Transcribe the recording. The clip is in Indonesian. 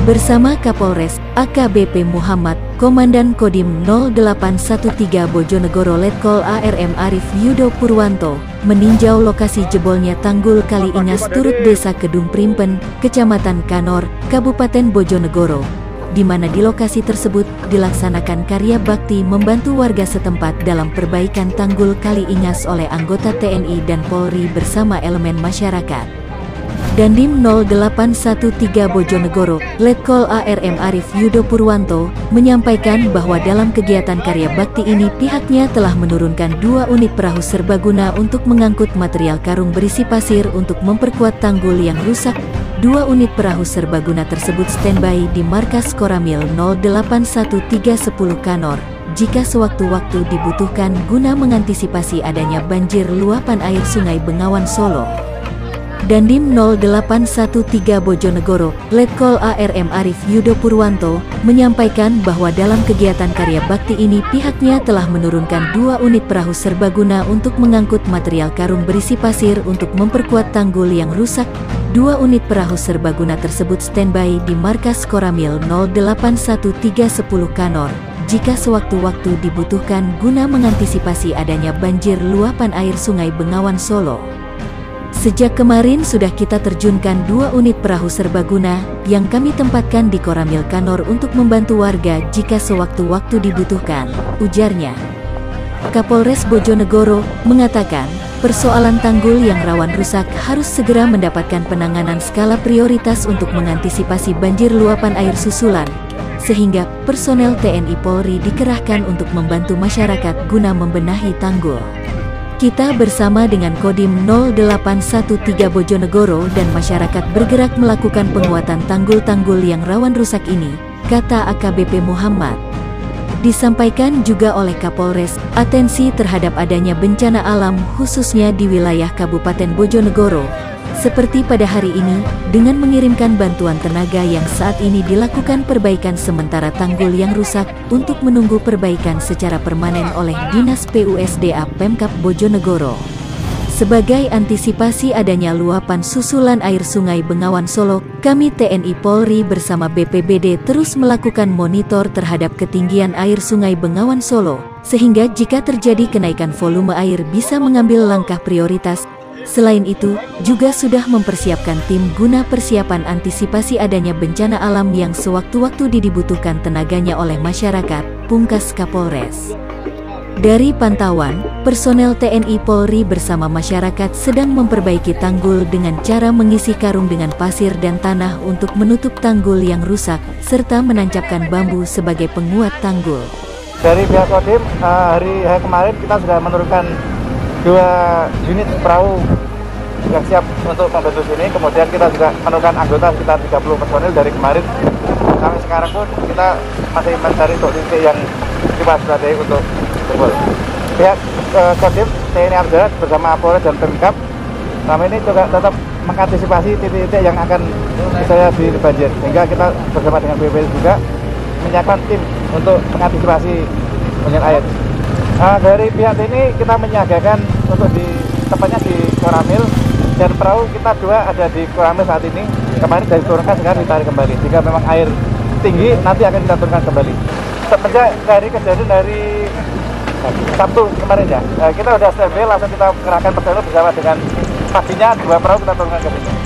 Bersama Kapolres AKBP Muhammad, Komandan Kodim 0813 Bojonegoro Letkol ARM Arif Yudo Purwanto, meninjau lokasi jebolnya tanggul Kali Ingas Turut Desa Kedung Primpen, Kecamatan Kanor, Kabupaten Bojonegoro, di mana di lokasi tersebut dilaksanakan karya bakti membantu warga setempat dalam perbaikan tanggul Kali Ingas oleh anggota TNI dan Polri bersama elemen masyarakat. Dandim 0813 Bojonegoro, Letkol ARM Arif Yudo Purwanto, menyampaikan bahwa dalam kegiatan karya bakti ini pihaknya telah menurunkan 2 unit perahu serbaguna untuk mengangkut material karung berisi pasir untuk memperkuat tanggul yang rusak. 2 unit perahu serbaguna tersebut standby di markas Koramil 081310 Kanor, jika sewaktu-waktu dibutuhkan guna mengantisipasi adanya banjir luapan air Sungai Bengawan Solo. Dandim 0813 Bojonegoro, Letkol ARM Arif Yudo Purwanto, menyampaikan bahwa dalam kegiatan karya bakti ini pihaknya telah menurunkan 2 unit perahu serbaguna untuk mengangkut material karung berisi pasir untuk memperkuat tanggul yang rusak. 2 unit perahu serbaguna tersebut standby di markas Koramil 081310 Kanor, jika sewaktu-waktu dibutuhkan guna mengantisipasi adanya banjir luapan air Sungai Bengawan Solo. Sejak kemarin sudah kita terjunkan 2 unit perahu serbaguna yang kami tempatkan di Koramil Kanor untuk membantu warga jika sewaktu-waktu dibutuhkan, ujarnya. Kapolres Bojonegoro mengatakan, persoalan tanggul yang rawan rusak harus segera mendapatkan penanganan skala prioritas untuk mengantisipasi banjir luapan air susulan, sehingga personel TNI Polri dikerahkan untuk membantu masyarakat guna membenahi tanggul. Kita bersama dengan Kodim 0813 Bojonegoro dan masyarakat bergerak melakukan penguatan tanggul-tanggul yang rawan rusak ini, kata AKBP Muhammad. Disampaikan juga oleh Kapolres, atensi terhadap adanya bencana alam khususnya di wilayah Kabupaten Bojonegoro, seperti pada hari ini, dengan mengirimkan bantuan tenaga yang saat ini dilakukan perbaikan sementara tanggul yang rusak, untuk menunggu perbaikan secara permanen oleh Dinas PUSDA Pemkab Bojonegoro. Sebagai antisipasi adanya luapan susulan air Sungai Bengawan Solo, kami TNI Polri bersama BPBD terus melakukan monitor terhadap ketinggian air Sungai Bengawan Solo, sehingga jika terjadi kenaikan volume air bisa mengambil langkah prioritas. Selain itu, juga sudah mempersiapkan tim guna persiapan antisipasi adanya bencana alam yang sewaktu-waktu dibutuhkan tenaganya oleh masyarakat, pungkas Kapolres. Dari pantauan, personel TNI Polri bersama masyarakat sedang memperbaiki tanggul dengan cara mengisi karung dengan pasir dan tanah untuk menutup tanggul yang rusak, serta menancapkan bambu sebagai penguat tanggul. Dari pihak Kodim, hari kemarin kita sudah menurunkan 2 unit perahu yang siap untuk membantu sini. Kemudian kita juga menurunkan anggota sekitar 30 personil dari kemarin. Sampai sekarang pun kita masih mencari titik yang diwaspadai untuk jebol. Pihak Kodim TNI Amdalat bersama Polres dan Pemkab selama ini juga tetap mengantisipasi titik-titik yang akan misalnya di banjir, sehingga kita bersama dengan BPBD juga menyiapkan tim untuk mengantisipasi banjir air. Dari pihak ini kita menyiagakan untuk di tempatnya di Koramil, dan perahu kita 2 ada di Koramil saat ini. Kemarin dari turunkan, sekarang ditarik kembali. Jika memang air tinggi nanti akan kita turunkan kembali. Semenjak dari kejadian dari Sabtu kemarin ya, kita udah standby, langsung kita kerahkan personel bersama dengan paginya 2 perahu kita turunkan ke sini.